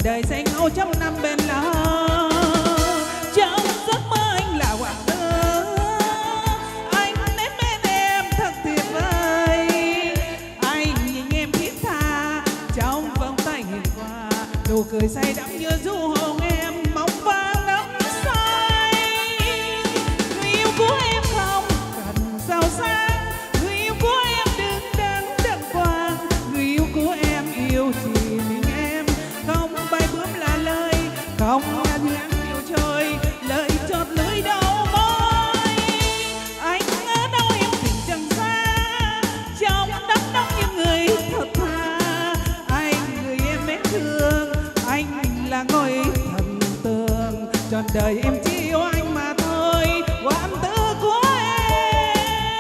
đời say ngẫu trăm năm bên lỡ. Trong giấc mơ anh là hoàng tử, anh đến bên em thật tuyệt vời. Anh nhìn em thiết tha trong vòng tay hiền hòa, nụ cười say đắm như du hồn em mong vang đắm say. Người yêu của em không cần giàu sang, người yêu của em đứng đắn đàng hoàng, người yêu của em yêu chỉ mình em, không bay bướm là lời, không nghe tiếng yêu trôi lời chót lưỡi đầu môi. Anh ở đâu em tìm chẳng xa, trong đám đông những người thật thà. Anh người em mến thương, anh là ngôi thần tượng, trọn đời em chỉ yêu anh mà thôi, hoàng tử của em.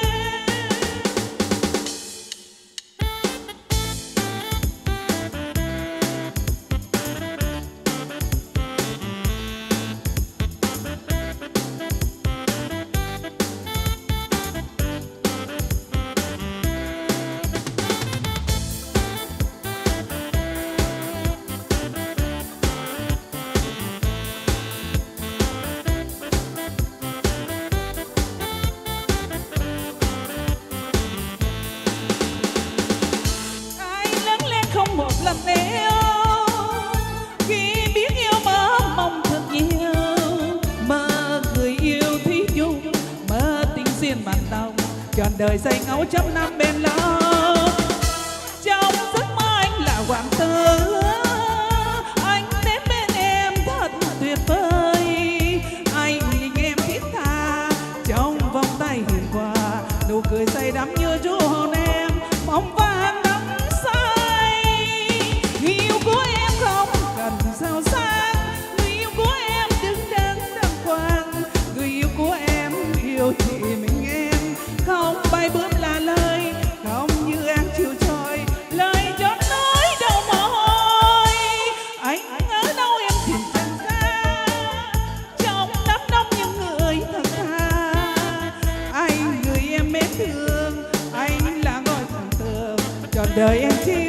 Không một lần yêu khi biết yêu mơ mong thật nhiều, mơ người yêu thí chung, mơ tình duyên mặn nồng, trọn đời say ngẫu trăm năm bên lỡ. Trong giấc mơ anh là hoàng tử, anh đến bên em thật tuyệt vời. Anh nhìn em thiết tha trong vòng tay hiền hòa, nụ cười say đắm như du hồn em mong vang đắm say. Người yêu của em không cần giàu sang, người yêu của em đứng đắn đàng hoàng, người yêu của em yêu chỉ mình em, không bay bướm là lời, không như ăn chiều trôi lời chót nói đầu môi. Anh ở đâu em tìm chẳng ra, trong đám đông những người thật thà. Anh người em mến thương, anh là ngôi thần tượng, trọn đời em chỉ